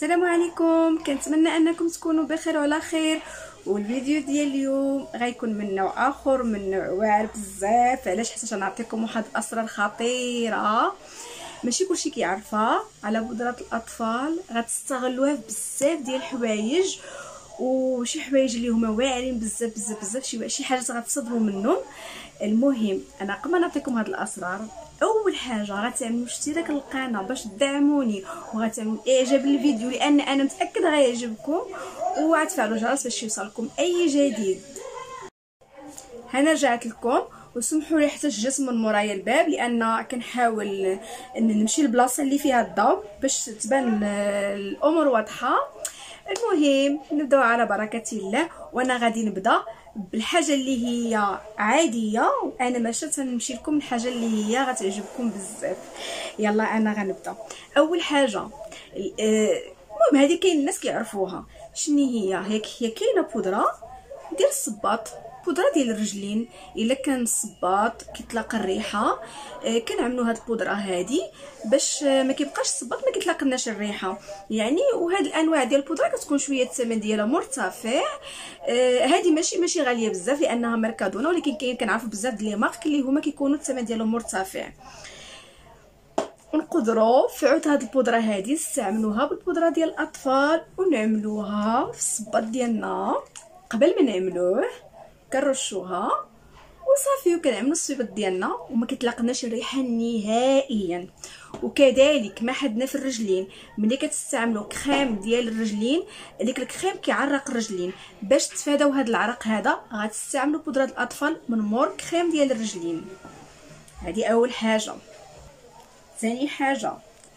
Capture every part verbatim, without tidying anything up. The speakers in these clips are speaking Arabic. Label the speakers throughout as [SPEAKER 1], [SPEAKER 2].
[SPEAKER 1] السلام عليكم، كنتمنى انكم تكونوا بخير وعلى خير. والفيديو ديال اليوم غيكون من نوع اخر، من نوع واعر بزاف. علاش؟ حيت غنعطيكم واحد الاسرار خطيره ماشي كلشي كيعرفها على بودره الاطفال. غتستغلوها في بزاف ديال الحوايج، وشي حوايج اللي هما واعرين بزاف بزاف بزاف، شي شي حاجات غتصدموا منهم. المهم انا قبل ما نعطيكم هاد الاسرار، اول حاجه غتعملوا اشتراك للقناه باش تدعموني، وغتعملوا اعجاب للفيديو لان انا متاكده غيعجبكم، وغتفعلوا الجرس باش يوصلكم اي جديد. هنا رجعت لكم، وسمحوا لي حتى جات من مورايا الباب لان كنحاول ان نمشي للبلاصه اللي فيها الضوء باش تبان الامور واضحه. المهم نبداو على بركه الله، وانا غادي نبدا بالحاجه اللي هي عاديه، وانا ماشي تنمشي لكم الحاجه اللي هي غتعجبكم بزاف. يلا انا غنبدا. اول حاجه المهم هذه كاين الناس كيعرفوها شنو هي. هيك هي كاينه بودره ديال الصباط، بودره ديال الرجلين. الا كان الصباط كيطلق الريحه كنعملوا هاد البودره هادي باش ما كيبقاش الصباط ما كيطلقناش الريحه يعني. وهاد الانواع ديال البودره كتكون شويه الثمن ديالها مرتفع. آه هادي ماشي ماشي غاليه بزاف لانها ماركادونا، ولكن كاين كنعرفوا بزاف ديال لي مارك اللي هما كيكونوا الثمن ديالهم مرتفع. نقدروا في عود هاد البودره هادي نستعملوها بالبودره ديال الاطفال، ونعملوها في الصباط ديالنا. قبل ما نعملوه كنرشوها وصافي، وكنعملوا الصباط ديالنا وما كيطلقناش الريحه نهائيا. وكذلك ما حدنا في الرجلين، ملي كتستعملوا كريم ديال الرجلين، ديك الكريم كيعرق الرجلين. باش تفاداو هذا العرق هذا غتستعملوا بودره الاطفال من مور كريم ديال الرجلين. هذه اول حاجه. ثاني حاجه،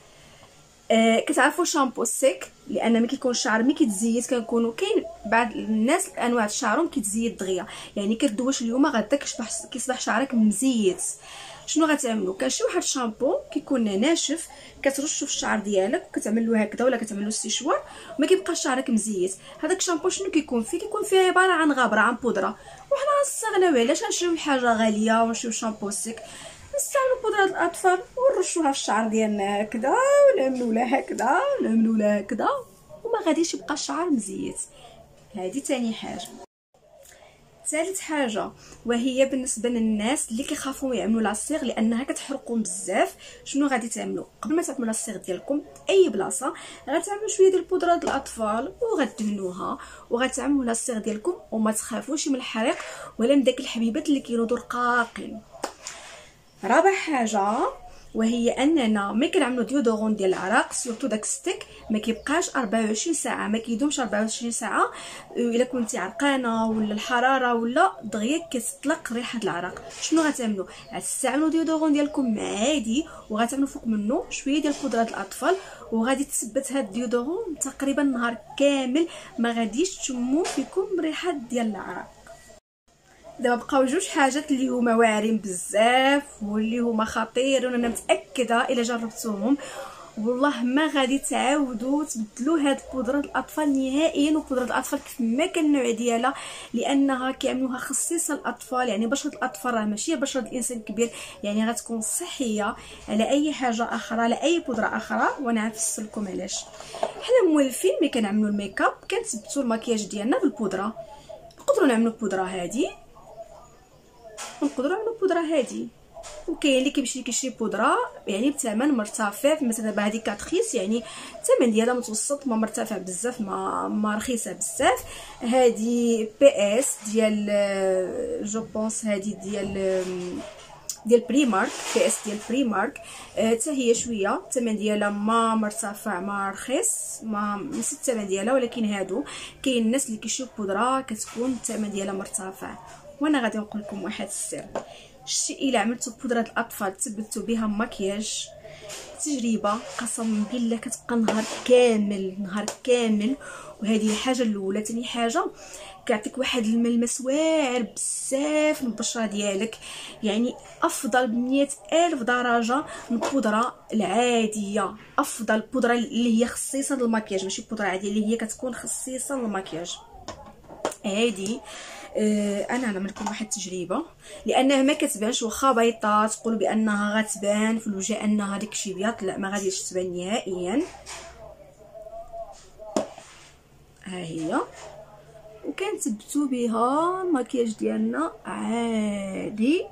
[SPEAKER 1] آه كتعرفوا شامبو سيك، لان ملي كيكون الشعر ملي كيتزيت كنكونوا كاين بعض الناس انواع شعرهم كيتزيت دغيا، يعني كدوش اليوم غدا كيصبح كيصبح شعرك مزيت. شنو غتعملوا؟ كان شي واحد الشامبو كيكون ناشف كترشو في الشعر ديالك وكتعملوا هكذا، ولا كتعملوا السيشوار ما كيبقاش شعرك مزيت. هذاك الشامبو شنو كيكون فيه؟ كيكون فيه عباره عن غبره، عن بودره. وحنا غنستغناو علاش غنشريو حاجه غاليه ونشريو شامبو سيك؟ نستعملوا بودره الاطفال ونرشوها في الشعر ديالنا هكذا، ونعملوا لها هكذا ونعملوا لها هكذا، وما غاديش يبقى الشعر مزيت. هذه ثاني حاجه. ثالث حاجه وهي بالنسبه للناس اللي كيخافوا يعملوا لاصيغ لانها كتحرقهم بزاف. شنو غادي تعملوا؟ قبل ما تعملوا لاصيغ ديالكم اي بلاصه غتعملوا شويه ديال بودره الاطفال وغتدهنوها وغتعملوا لاصيغ ديالكم، وما تخافوش من الحريق ولا من داك الحبيبات اللي كينوضوا رقاقين. رابع حاجه وهي اننا ملي كنعملوا ديودورون ديال العرق، سورتو داك ستيك ما كيبقاش أربعة وعشرين ساعه، ما كيدومش أربعة وعشرين ساعه. الا كنتي عرقانه ولا الحراره ولا دغيا كتطلق ريحه العرق. شنو غتعملوا؟ غتستعملوا ديودورون ديالكم عادي، وغتعملوا فوق منه شويه ديال بودره الاطفال، وغادي تثبت هاد الديودورون تقريبا نهار كامل، ما غاديش تشموا فيكم ريحه ديال العرق. دابا بقاو جوج حاجات اللي هما واعرين بزاف واللي هما خطيرين، وانا متاكده الا جربتوهم والله ما غادي تعاودوا تبدلوا هاد بودره الاطفال نهائيا. وبودره الاطفال كيف ما كان النوع ديالها، لانها كيعملوها خصيصه الاطفال، يعني بشره الاطفال راه ماشي بشره الانسان الكبير، يعني غتكون صحيه على اي حاجه اخرى، على اي بودره اخرى. وانا غنفسر لكم علاش. حنا مولفين ملي كنعملوا الميكاب كنثبتوا المكياج ديالنا بالبودره. نقدروا نعملوا البودره هذه، نقدروا نعملوا بودره هادي، وكاين اللي كيمشي كيشري بودره يعني بثمن مرتفع. مثلا دابا هذه كاتخيس يعني الثمن ديالها متوسط، ما مرتفع بزاف، ما ما رخيصه بزاف. هذه بي اس ديال جو بونس، هذه ديال ديال بريمارك، بي اس ديال بريمارك حتى هي شويه الثمن ديالها ما مرتفع ما رخيص، ما نسيت الثمن ديالها. ولكن هادو كاين الناس اللي كيشريو بودره كتكون الثمن ديالها مرتفع. وانا غادي نقول لكم واحد السر. شتي الا عملتوا بودره الاطفال تثبتوا بها مكياج، تجربه قسم بالله كتبقى نهار كامل نهار كامل. وهذه الحاجه الاولى. ثاني حاجه كيعطيك واحد الملمس واعر بزاف من البشره ديالك، يعني افضل بمية الف درجه من البودره العاديه. افضل بودره اللي هي خصيصه للمكياج، ماشي بودره عاديه اللي هي كتكون خصيصه للمكياج. هذه انا نعمل لكم واحد التجربه لانها ما كتبانش، واخا بيضاء تقولوا بانها غتبان في الوجه انها داكشي بيض، لا ما غاديش تبان نهائيا. ها هي، وكنثبتو بها المكياج ديالنا عادي.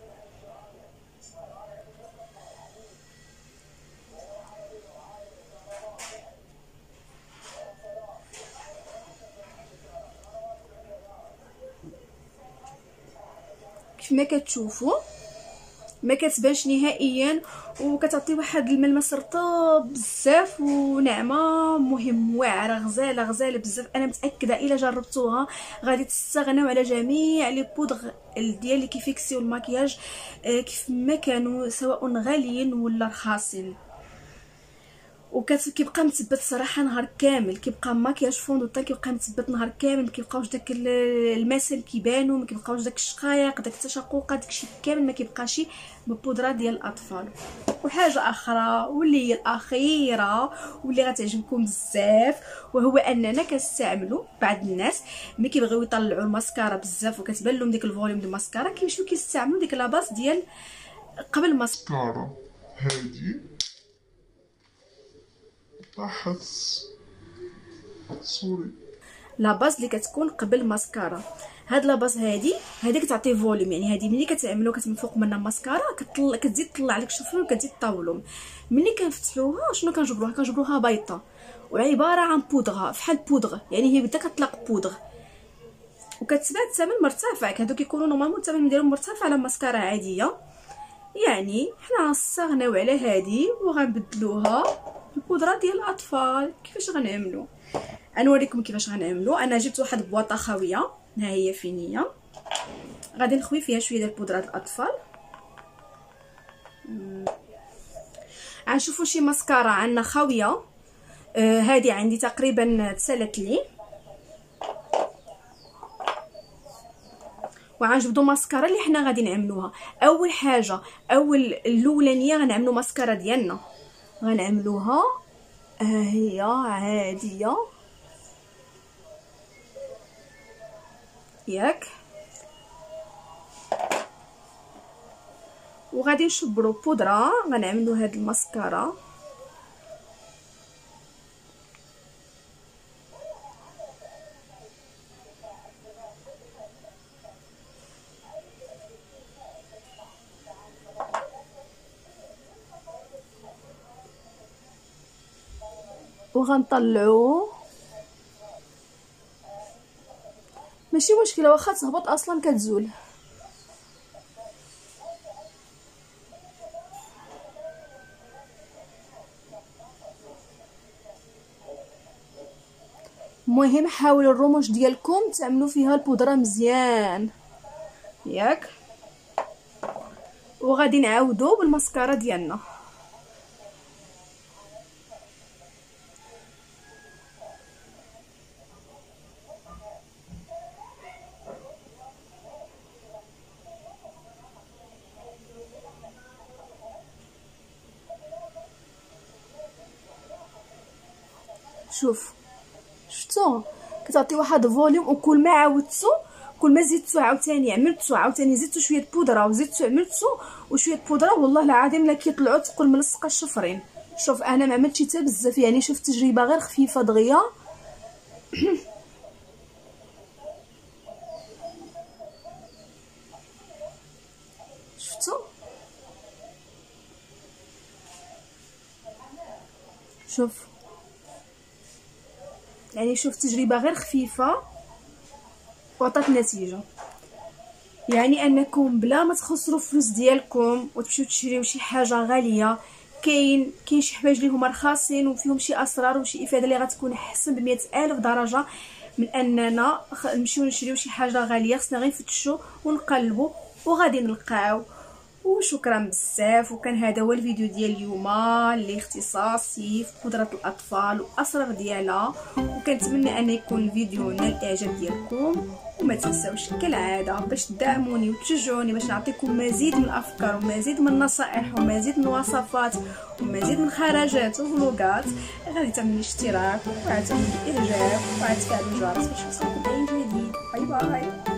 [SPEAKER 1] كيف ما كتشوفوا ما كتبانش نهائيا، وكتعطي واحد الملمس رطب بزاف وناعمه، مهم واعره غزاله غزاله بزاف. انا متاكده الا جربتوها غادي تستغناو على جميع لي بودغ ديال اللي كيفيكسيو المكياج كيف ما كانوا، سواء غاليين ولا رخاصين. وكيبقى مثبت صراحه نهار كامل، كيبقى مكياج فوندو كيبقى مثبت نهار كامل، ما كيبقاوش داك المسام كيبانوا، ما كيبقاوش داك الشقايق داك التشققات داكشي كامل ما كيبقاش ببودره ديال الاطفال. وحاجه اخرى واللي هي الاخيره واللي غتعجبكم بزاف، وهو اننا كنستعملوا بعض الناس ملي كيبغيو يطلعوا الماسكارا بزاف وكتبان لهم ديك الفوليوم ديال الماسكارا كيمشيو كيستعملوا ديك لاباس ديال قبل الماسكارا
[SPEAKER 2] هادي تحت سوري
[SPEAKER 1] لاباس اللي كتكون قبل الماسكارا. هاد لاباس هادي هادي كتعطي فوليوم، يعني هادي ملي كتعملو كتنفوق منها ماسكارا كتطلع كتزيد تطلع لك الشفر وكتزيد طاولهم. ملي كنفتحوها شنو كنجبروها كنجبروها بيضه وعباره عن بودغه فحال بودغ، يعني هي بدا كتطلق بودغ وكتباع الثمن مرتفع. هادو كيكونوا نورمالمون الثمن ديالهم مرتفع على ماسكارا عاديه. يعني حنا غنستغناو على هادي وغنبدلوها بالبودره ديال الاطفال. كيفاش غنعملو؟ غنوريكم كيفاش غنعملو. انا جبت واحد بواطه خاويه، ها هي فين هي، غادي نخوي فيها شويه ديال بودره الاطفال. غنشوفوا شي ماسكارا عندنا خاويه، آه هذه عندي تقريبا تسالت لي، وغنجبدوا ماسكارا اللي حنا غادي نعملوها. اول حاجه اول الاولانيه غنعملوا ماسكارا ديالنا، غنعملوها ها هي عاديه ياك، وغادي نشبروا بودره. غنعملوا هاد الماسكارا وغنطلعوه. ماشي مشكله واخا تهبط اصلا كتزول. المهم حاولوا الرموش ديالكم تعملوا فيها البودره مزيان ياك. وغادي نعاودوا بالماسكارا ديالنا. شوف شفتو كتعطي واحد فوليوم، وكل ما عاودتو كل ما زدتو عاوتاني عملتو عاوتاني زدتو شويه بودره وزدتو عملتو وشويه بودره، والله العظيم لا كيطلعوا تقول ملصقه الشفرين. شوف انا ما عملتش حتى بزاف، يعني شفت تجربه غير خفيفه دغيا. شفتو شوف يعني شوف تجربه غير خفيفه وعطات نتيجه. يعني انكم بلا ما تخسروا فلوس ديالكم وتمشيو تشريو شي حاجه غاليه، كاين كاين شي حوايج اللي هما رخاصين وفيهم شي اسرار وشي افاده اللي غتكون احسن بمئة الف درجه من اننا نمشيو نشريو شي حاجه غاليه. خصنا غير نفتشوا ونقلبوا وغادي نلقاو. وشكرا بزاف. وكان هذا هو الفيديو ديال اليوم اللي اختصاصي في بودره الاطفال واسرار ديالها، وكنتمنى ان يكون الفيديو نال الاعجاب ديالكم. وما تنساوش كالعاده باش تدعموني وتشجعوني باش نعطيكم مزيد من الافكار ومزيد من النصائح ومزيد من الوصفات ومزيد من خرجات وفلوقات، غادي تعملوا اشتراك وعاد تعملوا اعجاب وعاد تفعلوا الجرس باش يوصلكم اي جديد. باي باي.